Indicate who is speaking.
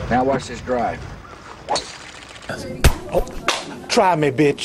Speaker 1: Now watch this drive.
Speaker 2: Oh, try me, bitch.